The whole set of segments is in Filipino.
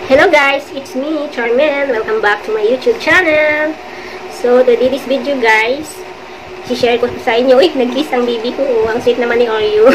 Hello guys, it's me, Charmen. Welcome back to my YouTube channel. So, today this video guys, i-share ko sa inyo. Uy, nag-kiss ang baby ko. Ang sweet naman ni Oreo.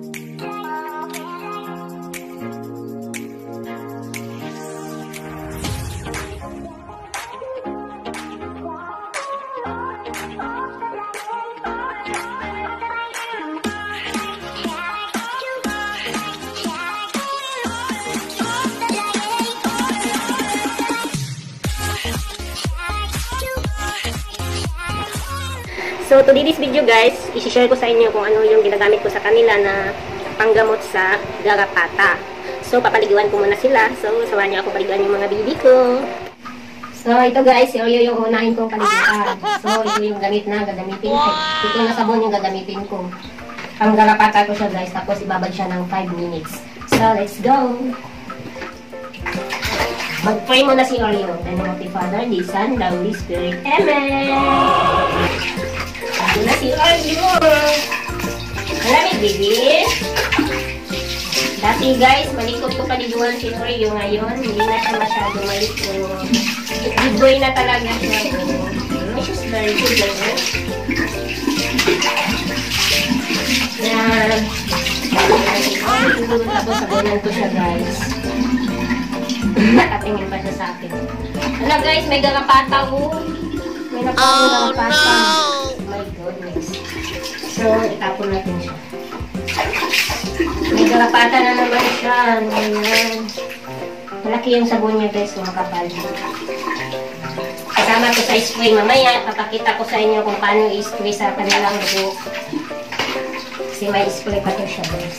So, today this video guys, i-share ko sa inyo kung ano yung ginagamit ko sa kanila na panggamot sa garapata. So, papaliguan ko muna sila. So, sawahan niyo ako paliguan yung mga baby ko. So, ito guys, si Oreo yung unahin kong paliguan. So, ito yung gamit na gagamitin ko. Ito na sabon yung gagamitin ko. Pang garapata ko siya guys, tapos ibabad siya ng 5 minutes. So, let's go! Mag-pray muna si Oreo. In the name of the Father, the Son, the Holy Spirit. Amen! Ito na si Oreo. Malamig, baby. Dati guys, malikot ko paliguan si Oreo ngayon. Hindi na siya masyado malikot. Good boy na talaga siya. She's very good. Yan. Tapos sabunan ko siya guys. Nakatingin pa siya sa akin. Ano guys, may garapata ko. May garapata. Oh my goodness. So, itapon natin siya. May garapata na naman siya. Ayan. Malaki yung sabon niya guys, mga kapal. Kasama ko sa spray. Mamaya, papakita ko sa inyo kung paano i-spray sa kanilang buhok. Kasi may spray pa ito siya guys.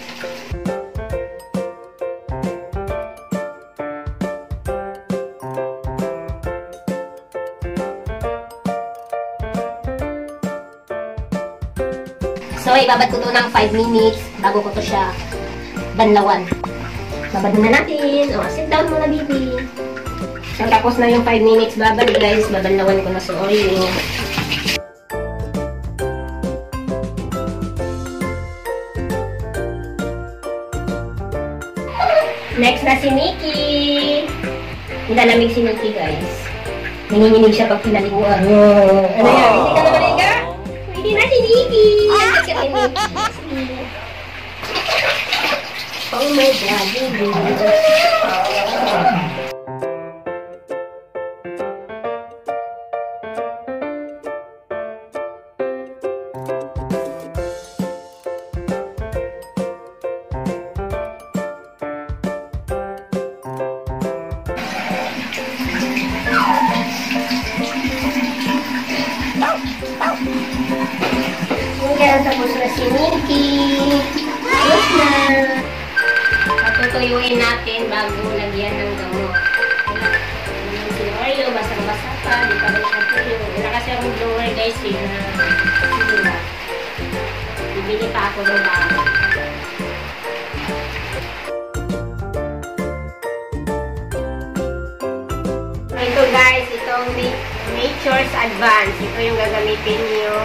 So, ibabad ko ito ng 5 minutes bago ko ito siya banlawan. Babad na natin. O, sit down muna, baby. So, tapos na yung 5 minutes babad, guys. Babanlawan ko na sa Oreo. Next na si Nikki. Nilalamig si Nikki, guys. Nanginginig siya pag pinaliguan. Ano yan? Hindi ka naman ika? Hindi na si Nikki. Oh my God, baby. Kaya tapos na si Nikki. Tapos na. Patutuyuin natin bago lagyan ng gamot. Si Oreo, basang-basa pa. Di pa rin siya tuyo. Wala kasi akong blower guys eh. Na bibili pa ako ng bago. Ito guys, itong Nature's Advance. Ito yung gagamitin niyo.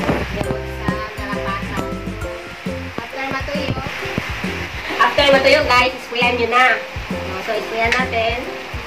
After matuyo guys, isprayan nyo na. So, isprayan natin.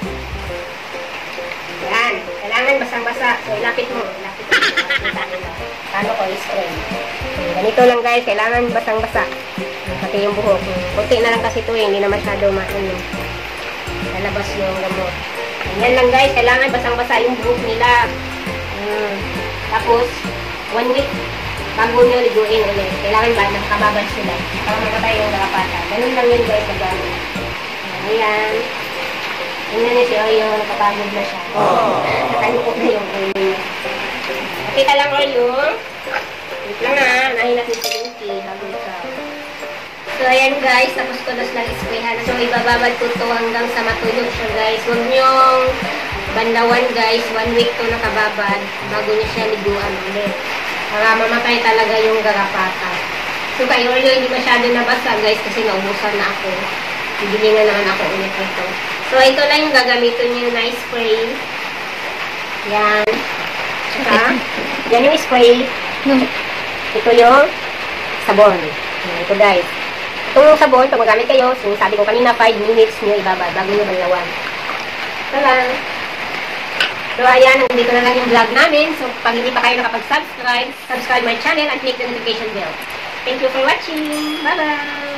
Yan. Kailangan basang-basa. So, ilapit mo. Ilapit mo. Paano ko ispray? So, ganito lang guys. Kailangan basang-basa. Pati yung buhok. Kunti na lang kasi ito eh. Hindi na masyado lalabas yung gamot. Yan lang guys. Kailangan basang-basa yung buhok nila. Tapos, 1 week bago nyo liguin ulit. Kailangan ba nakababad sila para makatay yung garapata. Ganun lang yun guys. Ayan. Tingnan niyo si Oreo. Nakapagod na siya. Nakalukot na yung Oreo niya. Okay ka lang Oreo. Wait lang ha. Nahin natin sa Linky. Bago ka. So ayan guys. Tapos ko dos lang isprayhan. So ibababad ko to hanggang sa matulog siya guys. Huwag nyong bandawan guys. 1 week to nakababad bago niya siya liguan ulit. Para mamatay talaga yung garapata. So, kay Oreo, hindi masyado nabasa, guys, kasi naubusan na ako. Bibili na naman ako ulit ito. So, ito lang yung gagamitin niyo na spray. Yan. Saka, yan yung spray. Ito yung sabon. Ito, guys. Itong sabon, pag magamit kayo, so sabi ko kanina, 5 minutes nyo ibabad bago nyo banlawan. Ito lang. So, ayan, nandito na lang yung vlog namin. So, pag hindi pa kayo nakapag-subscribe, subscribe my channel and click the notification bell. Thank you for watching. Bye-bye!